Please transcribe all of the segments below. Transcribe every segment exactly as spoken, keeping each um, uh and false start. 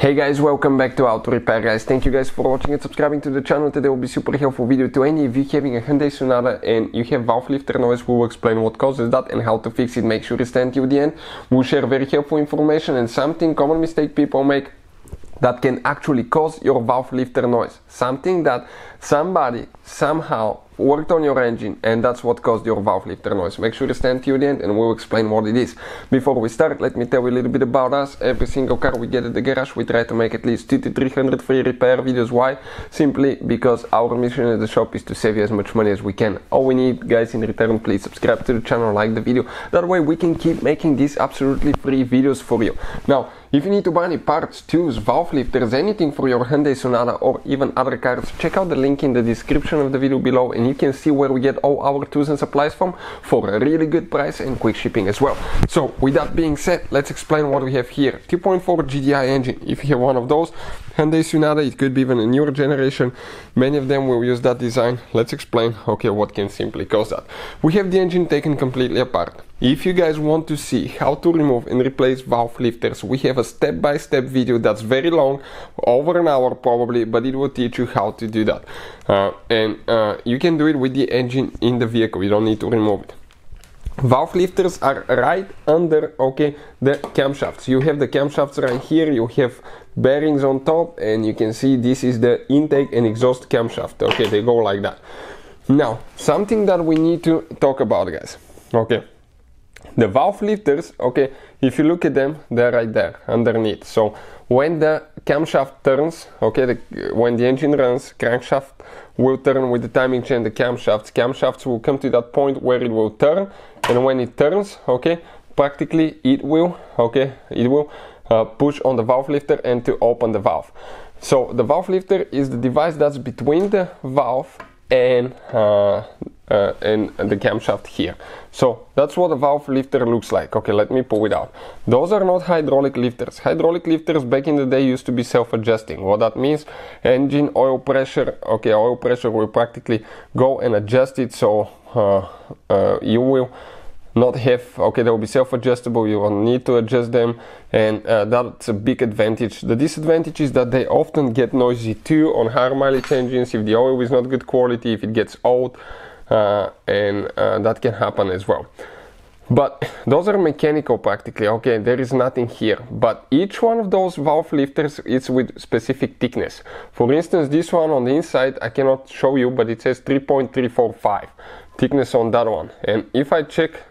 Hey guys, welcome back to Auto Repair guys. Thank you guys for watching and subscribing to the channel. Today will be super helpful video to any of you having a Hyundai Sonata and you have valve lifter noise. We will explain what causes that and how to fix it. Make sure to stay until the end. We'll share very helpful information and something common mistake people make that can actually cause your valve lifter noise. Something that somebody somehow worked on your engine and that's what caused your valve lifter noise. Make sure to stay until the end and we'll explain what it is. Before we start, let me tell you a little bit about us. Every single car we get at the garage, we try to make at least two to three hundred free repair videos. Why? Simply because our mission at the shop is to save you as much money as we can. All we need, guys, in return, please subscribe to the channel, like the video. That way we can keep making these absolutely free videos for you. Now, if you need to buy any parts, tools, valve lifters, anything for your Hyundai Sonata or even other cars, check out the link in the description of the video below and you can see where we get all our tools and supplies from for a really good price and quick shipping as well. So with that being said, let's explain what we have here. two point four G D I engine. If you have one of those, Hyundai Sonata, it could be even a newer generation. Many of them will use that design. Let's explain, okay, what can simply cause that. We have the engine taken completely apart. If you guys want to see how to remove and replace valve lifters, we have a step-by-step video that's very long, over an hour probably, but it will teach you how to do that. Uh, and uh, you can do it with the engine in the vehicle, you don't need to remove it. Valve lifters are right under, okay, the camshafts. You have the camshafts right here, you have bearings on top, and you can see this is the intake and exhaust camshaft. Okay, they go like that. Now, something that we need to talk about, guys. Okay. The valve lifters, okay, if you look at them, they're right there underneath. So when the camshaft turns, okay, the, when the engine runs, crankshaft will turn with the timing chain, the camshafts. Camshafts will come to that point where it will turn, and when it turns, okay, practically it will, okay, it will uh, push on the valve lifter and to open the valve. So the valve lifter is the device that's between the valve and uh, uh, and the camshaft here. So that's what a valve lifter looks like. Okay, let me pull it out. Those are not hydraulic lifters. Hydraulic lifters back in the day used to be self-adjusting. What that means, engine oil pressure, okay, oil pressure will practically go and adjust it, so uh, uh, you will not have, okay, they will be self-adjustable, you will need to adjust them, and uh, that's a big advantage. The disadvantage is that they often get noisy too on higher mileage engines if the oil is not good quality, if it gets old, uh, and uh, that can happen as well. But those are mechanical practically, okay, there is nothing here, but each one of those valve lifters is with specific thickness. For instance, this one on the inside, I cannot show you, but it says three point three four five thickness on that one, and if I check,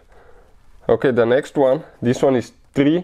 okay, the next one, this one is three,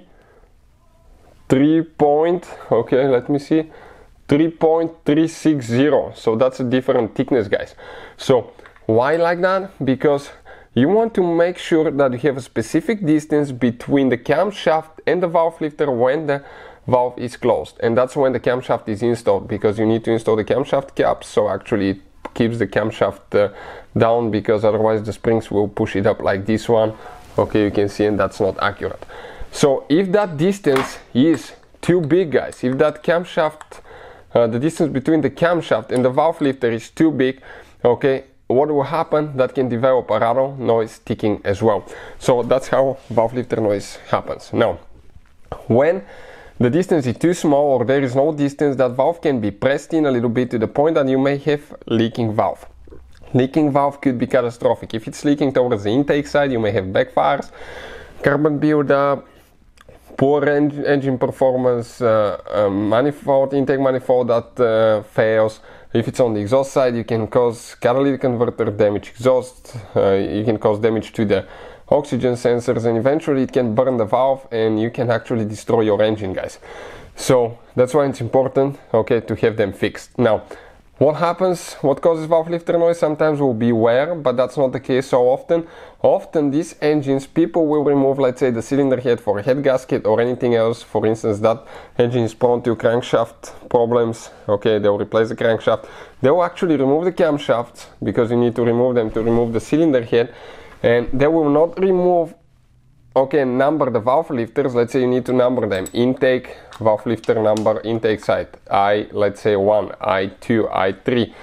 three point, okay, let me see, three point three six zero. So that's a different thickness, guys. So why like that? Because you want to make sure that you have a specific distance between the camshaft and the valve lifter when the valve is closed. And that's when the camshaft is installed, because you need to install the camshaft caps, so actually it keeps the camshaft uh, down, because otherwise the springs will push it up like this one. Okay, you can see, and that's not accurate. So if that distance is too big, guys, if that camshaft, uh, the distance between the camshaft and the valve lifter is too big, okay, what will happen? That can develop a rattle, noise, ticking as well. So that's how valve lifter noise happens. Now, when the distance is too small or there is no distance, that valve can be pressed in a little bit to the point that you may have leaking valve. Leaking valve could be catastrophic. If it's leaking towards the intake side, you may have backfires, carbon buildup, poor en engine performance, uh, uh, manifold, intake manifold that uh, fails. If it's on the exhaust side, you can cause catalytic converter damage, exhaust, uh, you can cause damage to the oxygen sensors, and eventually it can burn the valve and you can actually destroy your engine, guys. So that's why it's important, okay, to have them fixed. Now, what happens, what causes valve lifter noise? Sometimes will be wear, but that's not the case so often. Often these engines, people will remove, let's say, the cylinder head for a head gasket or anything else. For instance, that engine is prone to crankshaft problems. Okay, they'll replace the crankshaft. They will actually remove the camshafts, because you need to remove them to remove the cylinder head. And they will not remove, okay, number the valve lifters. Let's say you need to number them. Intake, valve lifter number, intake side, I, let's say one, I two, I three.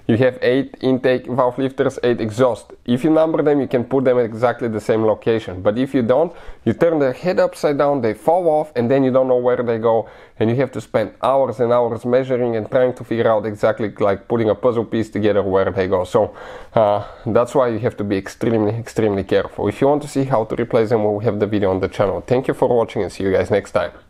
you have eight intake valve lifters, eight exhaust. If you number them, you can put them at exactly the same location. But if you don't, you turn their head upside down, they fall off, and then you don't know where they go, and you have to spend hours and hours measuring and trying to figure out exactly, like putting a puzzle piece together, where they go. So uh, that's why you have to be extremely, extremely careful. If you want to see how to replace them, we'll have the video on the channel. Thank you for watching and see you guys next time.